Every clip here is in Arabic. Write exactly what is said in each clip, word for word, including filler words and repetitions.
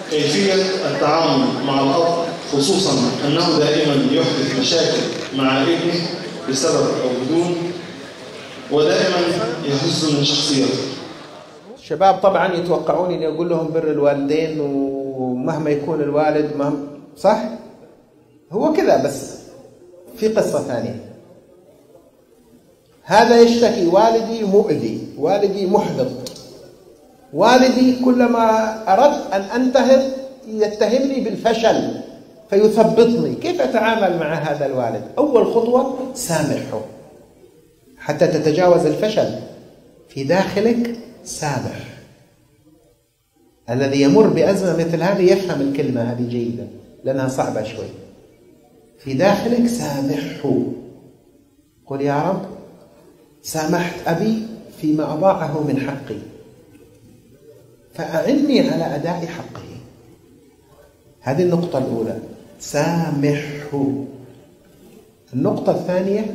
كيفية التعامل مع الأب، خصوصا أنه دائما يحدث مشاكل مع ابنه بسبب أو بدون، ودائما يهز من شخصيته. الشباب طبعا يتوقعون اني اقول لهم بر الوالدين ومهما يكون الوالد مهما صح، هو كذا، بس في قصة ثانية. هذا يشتكي والدي مؤذي، والدي محبط، والدي كلما أردت أن أنتهض يتهمني بالفشل فيثبطني. كيف أتعامل مع هذا الوالد؟ أول خطوة سامحه حتى تتجاوز الفشل في داخلك. سامح. الذي يمر بأزمة مثل هذه يفهم الكلمة هذه جيدا لأنها صعبة شوي. في داخلك سامحه. قل يا رب سامحت أبي فيما أضاعه من حقي، فأعني على أداء حقه. هذه النقطة الأولى، سامحه. النقطة الثانية،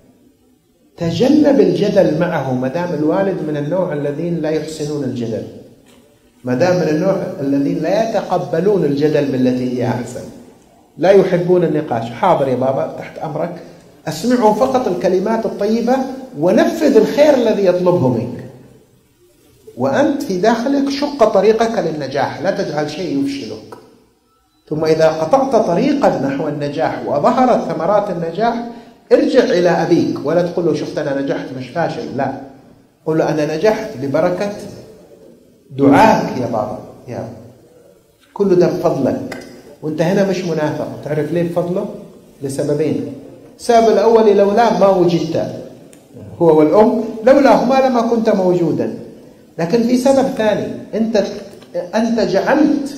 تجنب الجدل معه ما دام الوالد من النوع الذين لا يحسنون الجدل، ما دام من النوع الذين لا يتقبلون الجدل بالتي هي أحسن، لا يحبون النقاش. حاضر يا بابا تحت أمرك، أسمعه فقط الكلمات الطيبة ونفذ الخير الذي يطلبه منك، وأنت في داخلك شق طريقك للنجاح، لا تجعل شيء يفشلك. ثم إذا قطعت طريقا نحو النجاح وظهرت ثمرات النجاح، ارجع إلى أبيك ولا تقول له شفت أنا نجحت مش فاشل، لا، قل له أنا نجحت ببركة دعاك يا بابا، يا كل ده بفضلك، وانت هنا مش منافق. تعرف ليه بفضله؟ لسببين. السبب الأول لولاه ما وجدت، هو والأم لولاهما لما كنت موجودا. لكن في سبب ثاني، أنت أنت جعلت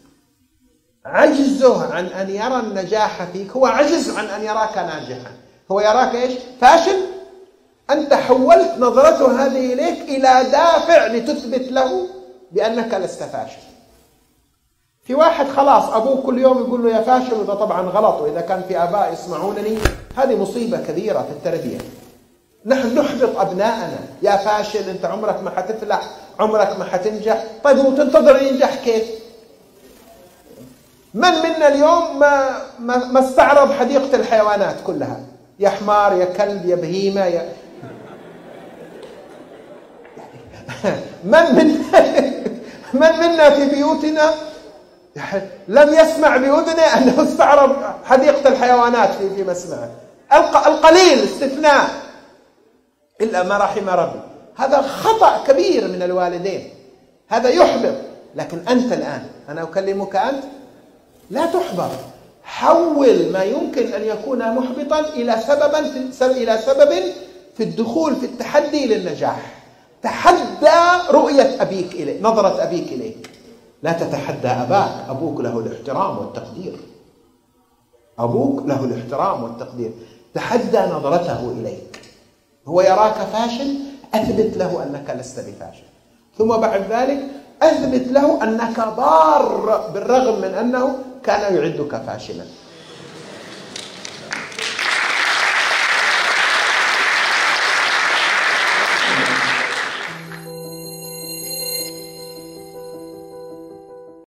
عجزه عن أن يرى النجاح فيك، هو عجز عن أن يراك ناجحا، هو يراك إيش؟ فاشل. أنت حولت نظرته هذه إليك إلى دافع لتثبت له بأنك لست فاشل. في واحد خلاص أبوه كل يوم يقول له يا فاشل، وده طبعا غلط، وإذا كان في آباء يسمعونني هذه مصيبة كبيرة في التربية. نحن نحبط أبناءنا، يا فاشل أنت عمرك ما حتفلح، عمرك ما حتنجح. طيب وتنتظر ينجح كيف؟ من منا اليوم ما, ما, ما استعرض حديقة الحيوانات كلها؟ يا حمار يا كلب يا بهيمة يا من منا من منا في بيوتنا لم يسمع بأذنه أنه استعرض حديقة الحيوانات في في مسمعه؟ القليل استثناء إلا ما رحم ربي. هذا خطأ كبير من الوالدين، هذا يحبط. لكن أنت الآن، أنا أكلمك أنت، لا تحبط. حول ما يمكن أن يكون محبطا إلى سببا في إلى سبب في الدخول في التحدي للنجاح. تحدى رؤية أبيك إليك، نظرة أبيك إليك. لا تتحدى أباك، أبوك له الاحترام والتقدير، أبوك له الاحترام والتقدير. تحدى نظرته إليك. هو يراك فاشل، أثبت له أنك لست بفاشل. ثم بعد ذلك أثبت له أنك بار بالرغم من أنه كان يعدك فاشلا.